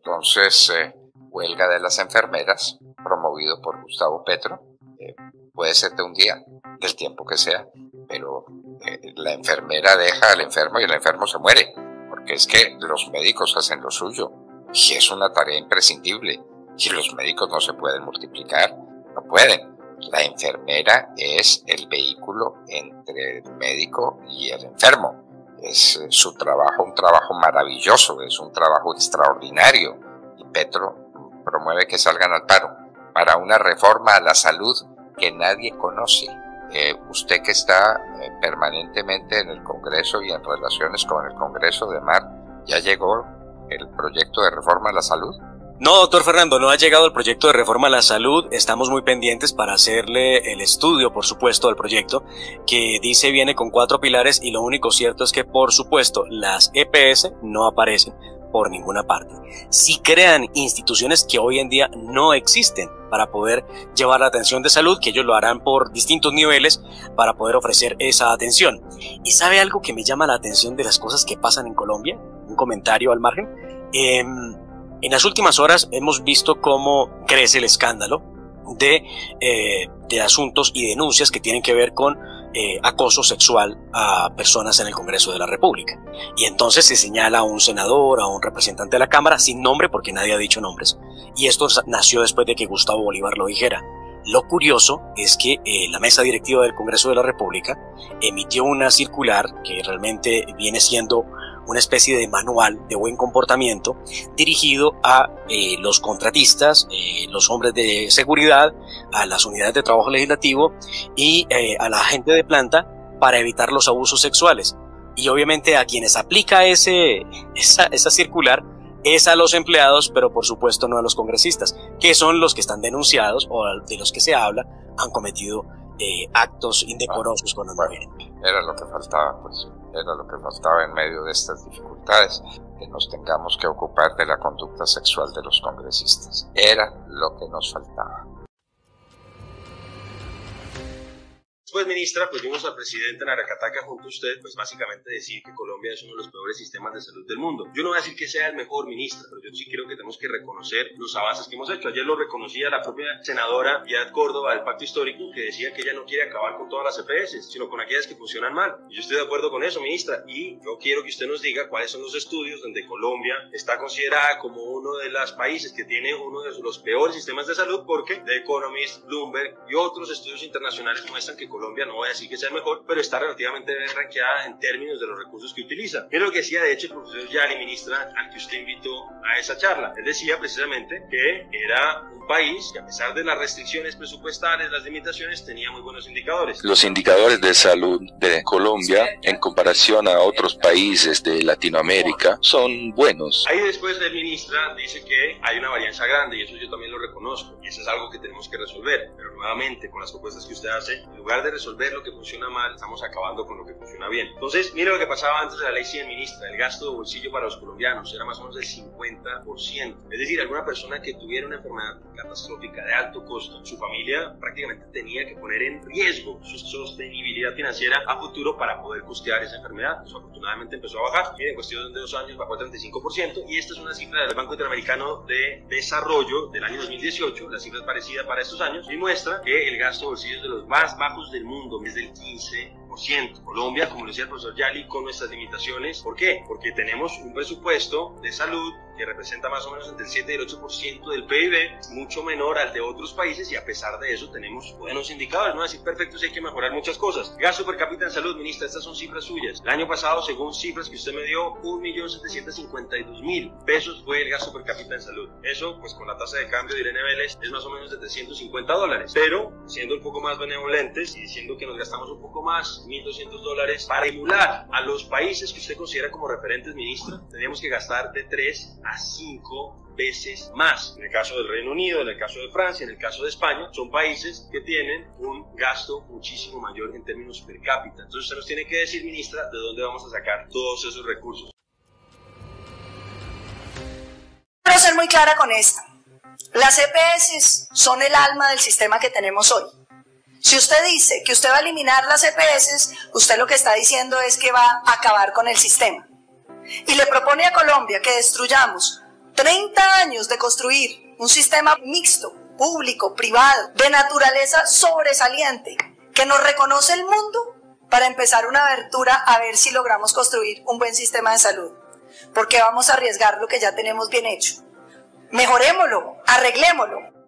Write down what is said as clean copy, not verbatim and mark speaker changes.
Speaker 1: entonces, huelga de las enfermeras, promovido por Gustavo Petro. Puede ser de un día, del tiempo que sea, pero la enfermera deja al enfermo y el enfermo se muere, porque es que los médicos hacen lo suyo y es una tarea imprescindible y los médicos no se pueden multiplicar, no pueden. La enfermera es el vehículo entre el médico y el enfermo. Es su trabajo un trabajo maravilloso, es un trabajo extraordinario y Petro promueve que salgan al paro para una reforma a la salud que nadie conoce. Usted que está permanentemente en el Congreso y en relaciones con el Congreso de Mar, ¿ya llegó el proyecto de reforma a la salud?
Speaker 2: No, doctor Fernando, no ha llegado el proyecto de reforma a la salud. Estamos muy pendientes para hacerle el estudio, por supuesto, del proyecto, que dice viene con 4 pilares y lo único cierto es que, por supuesto, las EPS no aparecen por ninguna parte. Sí crean instituciones que hoy en día no existen para poder llevar la atención de salud, que ellos lo harán por distintos niveles para poder ofrecer esa atención. ¿Y sabe algo que me llama la atención de las cosas que pasan en Colombia? Un comentario al margen. En las últimas horas hemos visto cómo crece el escándalo de asuntos y denuncias que tienen que ver con acoso sexual a personas en el Congreso de la República. Y entonces se señala a un senador, a un representante de la Cámara, sin nombre porque nadie ha dicho nombres. Y esto nació después de que Gustavo Bolívar lo dijera. Lo curioso es que la mesa directiva del Congreso de la República emitió una circular que realmente viene siendo una especie de manual de buen comportamiento dirigido a los contratistas, los hombres de seguridad, a las unidades de trabajo legislativo y a la gente de planta para evitar los abusos sexuales. Y obviamente a quienes aplica esa circular es a los empleados, pero por supuesto no a los congresistas, que son los que están denunciados o de los que se habla han cometido actos indecorosos con las mujeres.
Speaker 1: Era lo que faltaba, pues. Era lo que faltaba en medio de estas dificultades, que nos tengamos que ocupar de la conducta sexual de los congresistas. Era lo que nos faltaba.
Speaker 3: Después, ministra, pues vimos al presidente en Aracataca junto a usted, pues básicamente decir que Colombia es uno de los peores sistemas de salud del mundo. Yo no voy a decir que sea el mejor, ministra, pero yo sí creo que tenemos que reconocer los avances que hemos hecho. Ayer lo reconocía la propia senadora Piedad Córdoba del Pacto Histórico, que decía que ella no quiere acabar con todas las EPS, sino con aquellas que funcionan mal. Y yo estoy de acuerdo con eso, ministra, y yo quiero que usted nos diga cuáles son los estudios donde Colombia está considerada como uno de los países que tiene uno de los peores sistemas de salud, porque The Economist, Bloomberg y otros estudios internacionales muestran que Colombia, no voy a decir que sea el mejor, pero está relativamente bien rankeada en términos de los recursos que utiliza. Es lo que decía de hecho el profesor Yari, ministra, al que usted invitó a esa charla. Él decía precisamente que era un país que, a pesar de las restricciones presupuestales, las limitaciones, tenía muy buenos indicadores.
Speaker 4: Los indicadores de salud de Colombia, en comparación a otros países de Latinoamérica, son buenos.
Speaker 3: Ahí después la ministra dice que hay una varianza grande, y eso yo también lo reconozco, y eso es algo que tenemos que resolver. Pero nuevamente, con las propuestas que usted hace, en lugar de resolver lo que funciona mal, estamos acabando con lo que funciona bien. Entonces, mire lo que pasaba antes de la ley 100, ministra. El gasto de bolsillo para los colombianos era más o menos del 50%. Es decir, alguna persona que tuviera una enfermedad catastrófica de alto costo, su familia prácticamente tenía que poner en riesgo su sostenibilidad financiera a futuro para poder costear esa enfermedad. Eso afortunadamente empezó a bajar. Miren, en cuestión de 2 años bajó al 35%, y esta es una cifra del Banco Interamericano de Desarrollo del año 2018. La cifra es parecida para estos años y muestra que el gasto de bolsillo es de los más bajos del mundo, es del 15%. Colombia, como decía el profesor Yali, con nuestras limitaciones. ¿Por qué? Porque tenemos un presupuesto de salud que representa más o menos entre el 7 y el 8% del PIB, mucho menor al de otros países, y a pesar de eso tenemos buenos indicadores. No es decir perfecto, sí hay que mejorar muchas cosas. Gasto per cápita en salud, ministra, estas son cifras suyas. El año pasado, según cifras que usted me dio, 1.752.000 pesos fue el gasto per cápita en salud. Eso, pues con la tasa de cambio de Irene Vélez, es más o menos de $350. Pero, siendo un poco más benevolentes y diciendo que nos gastamos un poco más, $1.200, para emular a los países que usted considera como referentes, ministra, tendríamos que gastar de 3 a 5 veces más. En el caso del Reino Unido, en el caso de Francia, en el caso de España, son países que tienen un gasto muchísimo mayor en términos per cápita. Entonces usted nos tiene que decir, ministra, de dónde vamos a sacar todos esos recursos.
Speaker 5: Quiero ser muy clara con esta. Las EPS son el alma del sistema que tenemos hoy. Si usted dice que usted va a eliminar las EPS, usted lo que está diciendo es que va a acabar con el sistema. Y le propone a Colombia que destruyamos 30 años de construir un sistema mixto, público, privado, de naturaleza sobresaliente, que nos reconoce el mundo, para empezar una abertura a ver si logramos construir un buen sistema de salud. Porque vamos a arriesgar lo que ya tenemos bien hecho. Mejorémoslo, arreglémoslo.